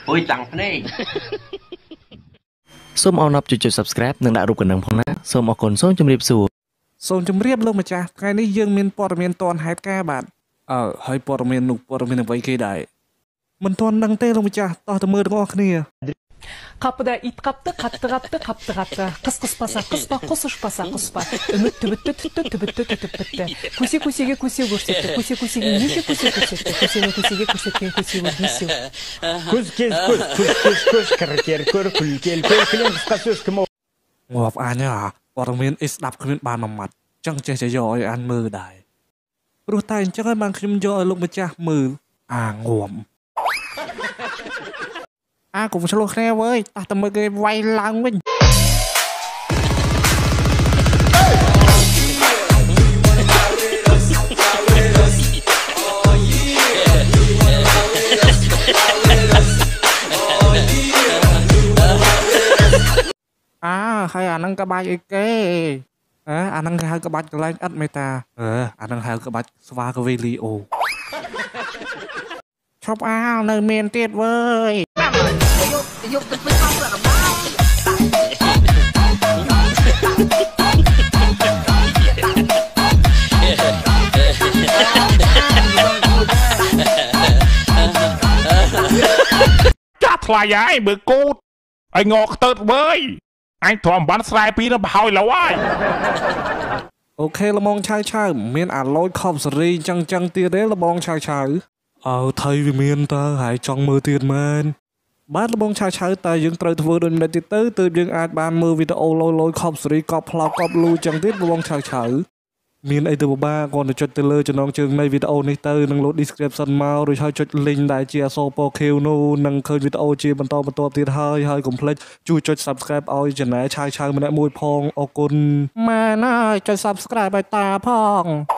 ôi chẳng thế này សូមអរណប់ជួយចុច Subscribe និងដាក់រូបកណ្ដឹងផងណាសូមអរគុណសូមជម្រាបសួរសូមជម្រាបលោកម្ចាស់ថ្ងៃនេះយើងមានព័ត៌មានទាន់ហេតុការណ៍បាទហើយព័ត៌មាននោះព័ត៌មានអ្វីគេដែរមិនទាន់ដឹងទេលោកម្ចាស់តោះទៅមើលទាំងអស់គ្នា Kapıda it kaptı kıs kıs pasa kıspa kosuş pasa kıspa ümit tübüttü tüttü tübüttü tübüttü kusi kusige kusi görsetti kusi kusige nişi kusi görsetti kusine kusige görsetken kusi vurdisi kus kerker kur kulkel kulkel kasus kemo ងាប់អញព័ត៌មានអ៊ីស្ដាប់គ្មានបានមួយម៉ាត់ចឹងចេះតែយកឲ្យអានមើលដែរព្រោះតែអញ្ចឹងហើយបានខ្ញុំយកឲ្យលោកម្ចាស់មើលងាប់កុំឆ្លោះគ្នាវើយតោះតែមើលគេវាយឡើងវិញហើយអាហ្នឹងក្បាច់អីគេអាហ្នឹងគេហៅក្បាច់កន្លែងឥតមេតាអាហ្នឹងហៅក្បាច់ស្វាកវីលីអូឈប់នៅមានទៀតវើយយកទៅពេញអស់ដល់ចាស់ថ្លៃហើយមើលគូតឲ្យងកទៅវើយអញទ្រាំបានស្រែពីទៅបហើយឡូវហើយអូខេលបងឆៅមានអាឡូយខប់សេរីចឹងទៀតទេលបងឆៅថៃវាមានតើហើយចង់មើលទៀតមែនបាទលបងឆៅតែយើងត្រូវធ្វើដូចនេះទៀតទៅយើងអាចបានមើលវីដេអូលយខប់សេរីកប់ផ្លោកកប់លូចឹងទៀតលបងឆៅមានអីទៅបាគាត់ទៅចុចទៅលើចំណងជើងនៃវីដេអូនេះទៅនឹងលោត description មករួចហើយចុច link ដែលជាអក្សរពណ៌ខៀវនោះនឹងឃើញវីដេអូជាបន្តទៀតហើយកុំភ្លេចជួយចុច subscribe ឲ្យ channel ឆៅម្នាក់មួយផងអរគុណម៉ែណាចុច subscribe ឲ្យតាផង